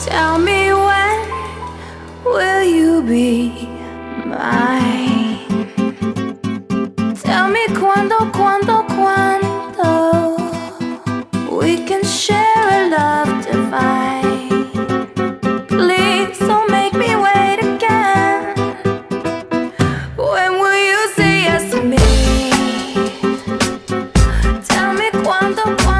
Tell me when will you be mine? Tell me cuando we can share a love divine. Please don't make me wait again. When will you say yes to me? Tell me cuando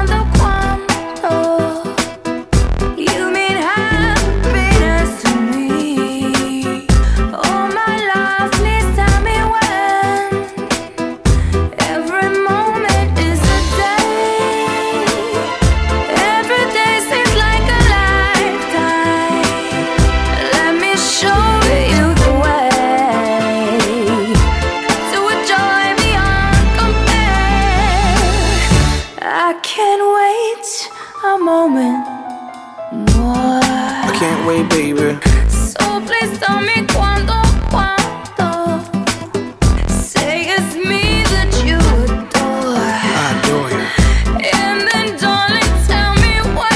you mean happiness to me. Oh my love, please tell me when. Every moment is a day. Every day seems like a lifetime. Let me show you the way to a joy beyond compare. I can't wait a moment more. I can't wait, baby. So please tell me cuando say it's me that you adore. I adore you. And then darling, tell me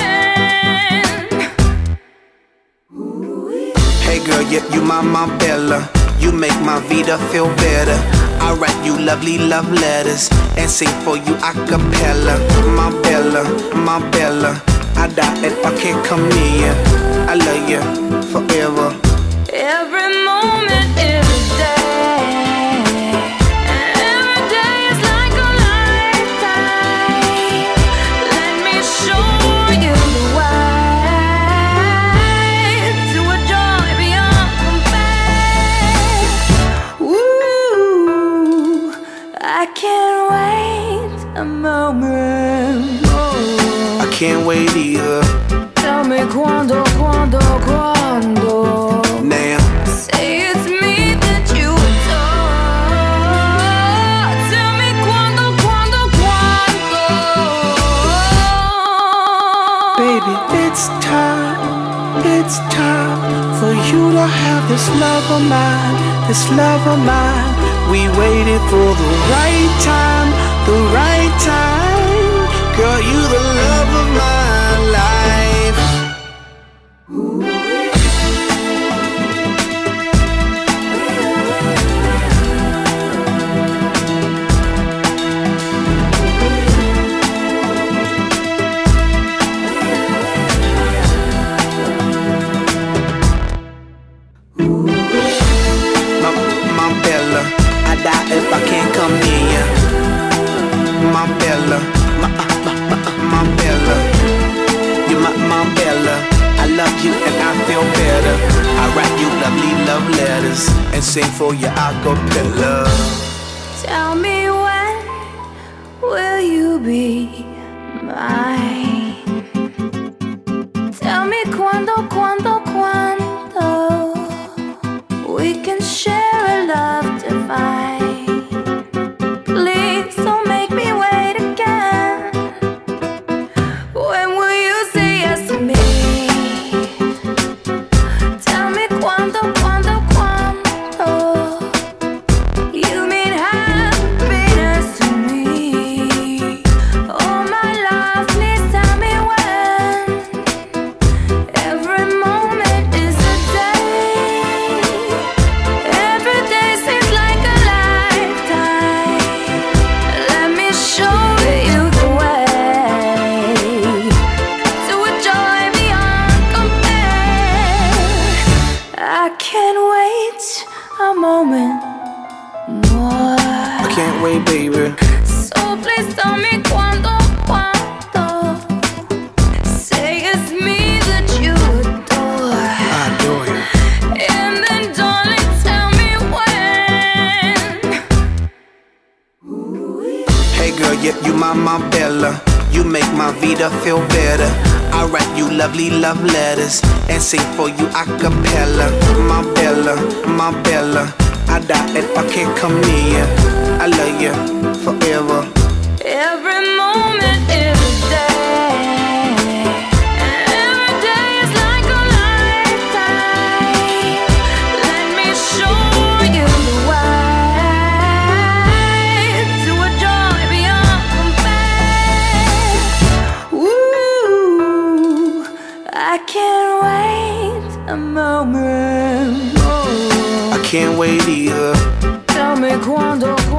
when. Hey girl, yeah, you my Bella. You make my vida feel better. I write you lovely love letters and sing for you a cappella. My Bella, I die if I can't come near you. I love you forever. Every moment is a day. Every day is like a lifetime. Let me show you the way to a joy beyond compare. Ooh, I can't wait a moment more. I can't wait either. Tell me cuando Now, say it's me that you adore. Tell me cuando baby, it's time for you to have this love of mine, this love of mine. We waited for the right time, the right time. Girl, you the love of my life. My Bella, I die if I can't come near you. My Bella, my Bella, you my Bella. I love you and I feel better. I write you lovely love letters and sing for you a cappella. Tell me when will you be mine? Tell me cuando we can share a love divine. Please don't make me wait again. When will you say yes to me? Tell me cuando you mean happiness to me. Oh my love, please tell me when. Every moment is a day. Every day seems like a lifetime. Let me show you the way to a joy beyond compare. I can't wait a moment more. I can't wait, baby. So please tell me cuando say it's me that you adore. I adore you. And then darling, tell me when. Hey girl, yeah, you my Bella. You make my vida feel better. I write you lovely love letters and sing for you a cappella. My Bella, I die if I can't come near you. I love you forever. Every moment is a day. Every day is like a lifetime. Let me show you the way to a joy beyond compare. Ooh, I can't wait. can't wait either. Tell me quando